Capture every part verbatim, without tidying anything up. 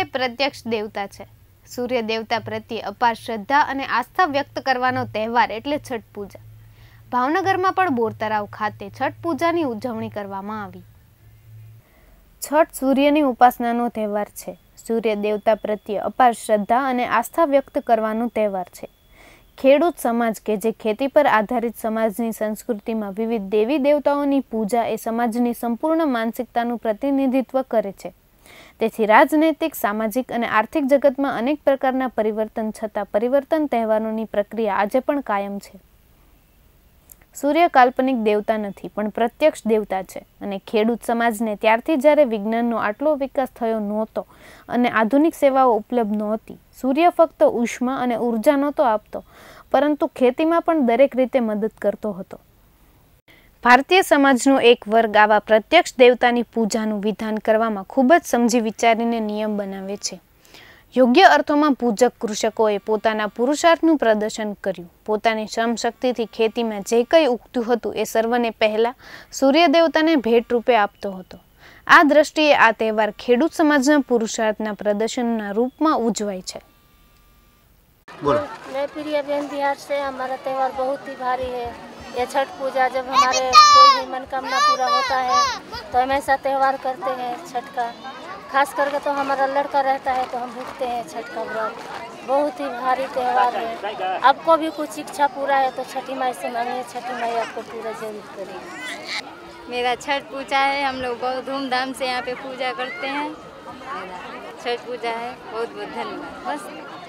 प्रत्यक्ष देवता है। सूर्य देवता प्रत्ये अपार श्रद्धा और आस्था व्यक्त करवानो तहेवार एटले छठ पूजा। भावनगर में पण बोरतराव खाते छठ पूजा की उजवणी करवामां आवी। छठ सूर्यनी उपासनानो तहेवार छे। सूर्य देवता प्रत्ये अपार श्रद्धा और आस्था व्यक्त करवानो तहेवार छे। खेडूत समाज के जे खेती पर आधारित समाजनी संस्कृति में विविध देवी देवताओनी पूजा ए समाजनी संपूर्ण मानसिकतानुं प्रतिनिधित्व करे छे। तेथी राजनैतिक, सामाजिक और आर्थिक जगत में अनेक प्रकारना परिवर्तन छतां परिवर्तन तहेवारोनी प्रक्रिया आजे पण कायम छे। सूर्य काल्पनिक देवता नथी पण प्रत्यक्ष देवता छे अने खेडूत समाजने त्यारथी ज्यारे विज्ञाननो आटलो विकास थयो नहोतो अने आधुनिक सेवाओ उपलब्ध नहोती, सूर्य फक्त उष्मा अने ऊर्जा नहोतो आपतो परंतु खेतीमां पण दरेक रीते मदद करतो हतो। भारतीय समाजनो एक वर्ग आवा प्रत्यक्ष देवतानी पूजानुं विधान करवामां खूब ज समजी विचारीने नियम बनावे छे। योग्य अर्थोमां पूजक कृषकोए पोताना पुरुषार्थनुं प्रदर्शन कर्युं। पोतानी श्रम शक्तिथी खेतीमां जे कंई उगतुं हतुं ए सर्वने पहेला सूर्य देवताने भेट रूपे आपतो हतो। आ दृष्टिए आ तहेवार खेडूत समाजना पुरुषार्थना प्रदर्शनना रूपमां उजवाय छे। मैं प्रिया बहन बिहार से। हमारा त्यौहार बहुत ही भारी है। यह छठ पूजा जब हमारे कोई भी मनोकामना पूरा होता है तो हम ऐसा त्यौहार करते हैं छठ का। खास करके तो हमारा लड़का रहता है तो हम भूखते हैं छठ का व्रत। बहुत ही भारी त्यौहार है। आपको भी कुछ इच्छा पूरा है तो छठी माई से मांगिए, छठी माई आपको पूरा जरूर करेगी। मेरा छठ पूजा है, हम लोग बहुत धूमधाम से यहाँ पे पूजा करते हैं। छठ पूजा है। बहुत बहुत धन्यवाद। बस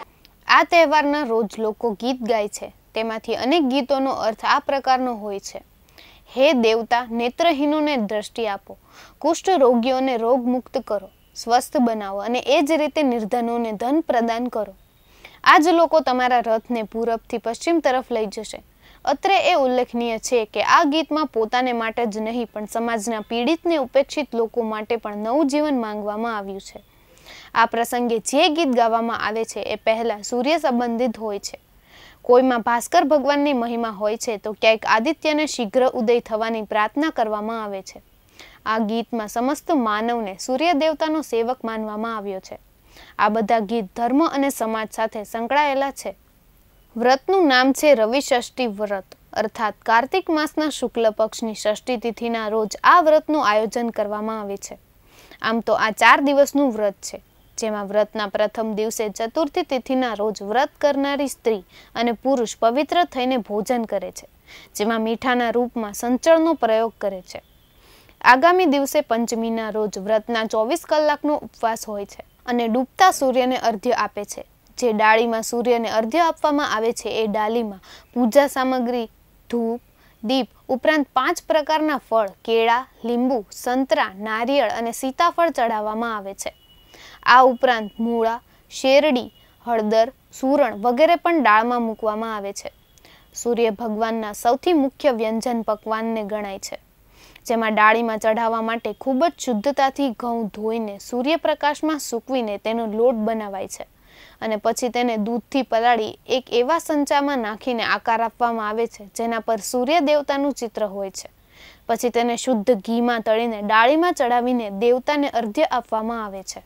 आ तहेवारना रोज लोको गीत गाय छे। तेमांथी अनेक गीतोनो अर्थ आ प्रकारनो होय छे। हे देवता, नेत्रहीनोने दृष्टि आपो, कुष्ठ रोगीओने रोग मुक्त करो, स्वस्थ बनावो अने ए ज रीते निर्धनोने धन प्रदान करो। आज लोको तमारा रथने पूरबथी पश्चिम तरफ लई जशे। अत्रे ए उल्लेखनीय छे के आ गीतमां पोताने माटे ज नहीं पण समाजना पीड़ित ने उपेक्षित लोको माटे पण नवुं जीवन मांगवामां आव्युं छे। आ प्रसंगे जे गीत गावामां आवे छे ए पहेला सूर्य संबंधित होय छे। कोईमां भास्कर भगवाननी महिमा होय छे तो क्यांक आदित्यने शीघ्र उदय थवानी प्रार्थना करवामां आवे छे। आ गीतमां समस्त मानवने सूर्य देवतानो सेवक मानवामां आव्यो छे। आ बधा गीत धर्म अने समाज साथे संकळायेला छे। व्रतनुं नाम छे रवि षष्ठी व्रत अर्थात कार्तिक मासना शुक्ल पक्षनी षष्ठी तिथिना रोज आ व्रतनुं आयोजन करवामां आवे छे। आम तो आ चार दिवसनुं व्रत छे, जेमां व्रतना प्रथम दिवसे चतुर्थी तिथिना रोज व्रत करनारी स्त्री अने पुरुष पवित्र थईने भोजन करे छे, जेमां मीठाना रूपमां संचळनो प्रयोग करे छे। आगामी दिवसे पंचमीना रोज व्रतना चौवीस कलाकनो उपवास होय छे अने डूबता सूर्यने अर्घ्य आपे छे। जे डाळीमां सूर्यने अर्घ्य आपवामां आवे छे ए डाळीमां पूजा सामग्री, धूप, दीप उपरांत पांच प्रकारना फळ, केळा, લીંબુ, संतरा, नारिયેળ अने सीताफळ चढ़ाववामां आवे छे। आ उपरांत मूळा, शेरडी, हळदर, सूरण वगैरे पण डाळमां मूकवामां आवे छे। सूर्य भगवानना सौथी मुख्य व्यंजन पकवानने गणाय छे, जेमां डाळीमां चढ़ाववा माटे खूब ज शुद्धताथी घઉં धोईने सूर्यप्रकाशमां सूकवीने तेनो लोट बनावाय छे अने पछी तेने दूधथी पलाળી एक एवा संचामां नाखीने आकार आपवामां आवे छे जेना पर सूर्य देवतानुं चित्र होय छे। पछी तेने शुद्ध घीमां तळीने डाळीमां चढ़ावीने देवताने अर्घ्य आपवामां आवे छे।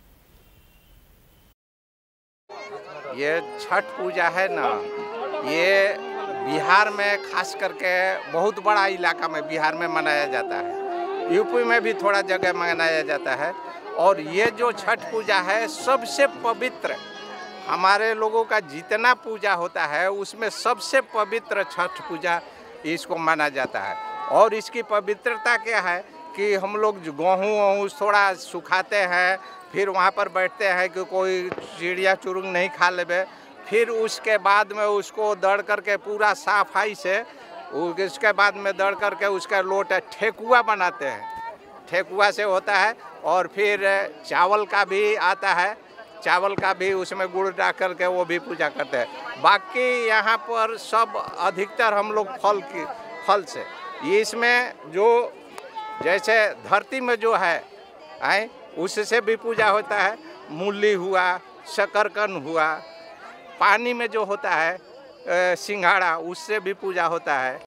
ये छठ पूजा है ना, ये बिहार में खास करके बहुत बड़ा इलाका में बिहार में मनाया जाता है। यूपी में भी थोड़ा जगह मनाया जाता है। और ये जो छठ पूजा है सबसे पवित्र, हमारे लोगों का जितना पूजा होता है उसमें सबसे पवित्र छठ पूजा इसको माना जाता है। और इसकी पवित्रता क्या है कि हम लोग गेहूँ वहूँ थोड़ा सुखाते हैं, फिर वहाँ पर बैठते हैं कि कोई चिड़िया चुरुंग नहीं खा लेवे। फिर उसके बाद में उसको दड़ करके पूरा सफाई से उसके बाद में दड़ करके उसका लोट ठेकुआ बनाते हैं। ठेकुआ से होता है। और फिर चावल का भी आता है, चावल का भी उसमें गुड़ डाल करके वो भी पूजा करते हैं। बाकी यहाँ पर सब अधिकतर हम लोग फल की फल से, इसमें जो जैसे धरती में जो है आए उससे भी पूजा होता है। मूली हुआ, शकरकंद हुआ, पानी में जो होता है सिंघाड़ा, उससे भी पूजा होता है।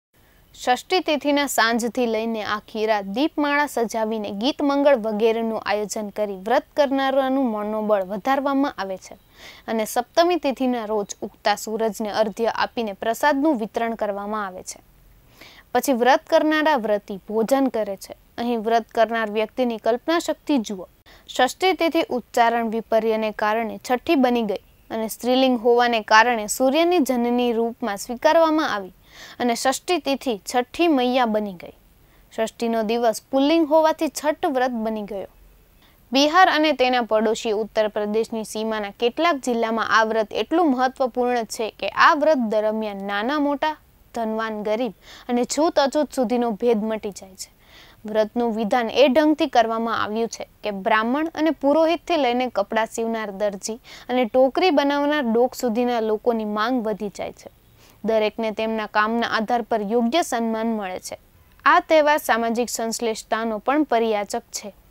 ષષ્ઠી તિથિના સાંજથી લઈને આખી રાત દીપમાળા સજાવીને ગીત મંગળ વગેરેનું આયોજન કરી વ્રત કરનારાનું મનોબળ વધારવામાં આવે છે અને સપ્તમી તિથિના રોજ ઉગતા સૂરજને અર્ધ્ય આપીને પ્રસાદનું વિતરણ કરવામાં આવે છે. પછી વ્રત કરનારા વ્રતી ભોજન કરે છે. અહીં વ્રત કરનાર વ્યક્તિની કલ્પના શક્તિ જુઓ. ષષ્ઠી તિથિ ઉચ્ચારણ વિપર્યને કારણે છઠ્ઠી બની ગઈ અને સ્ત્રીલિંગ હોવાને કારણે સૂર્યની જનની રૂપમાં સ્વીકારવામાં આવી અને ષષ્ઠી તિથિ છઠ્ઠી મૈયા બની ગઈ. ષષ્ઠીનો દિવસ પુલ્લિંગ હોવાથી છઠ્ઠ વ્રત બની ગયો. બિહાર અને તેના પડોશી ઉત્તર પ્રદેશની સીમાના કેટલાક જિલ્લામાં આ વ્રત એટલું મહત્વપૂર્ણ છે કે આ વ્રત દરમિયાન નાના મોટા, ધનવાન ગરીબ અને છૂત અછૂત સુધીનો ભેદ મટી જાય છે. વ્રતનું વિધાન એ ઢંગથી કરવામાં આવ્યું છે કે બ્રાહ્મણ અને પુરોહિતથી લઈને કપડાં સીવનાર દરજી અને ટોકરી બનાવનાર ડોક સુધીના લોકોની માંગ વધી જાય છે. દરેકને તેમના કામના આધાર પર યોગ્ય સન્માન મળે છે. આ તહેવાર સામાજિક સંશ્લિષ્ટતાનો પણ પરિયાચક છે.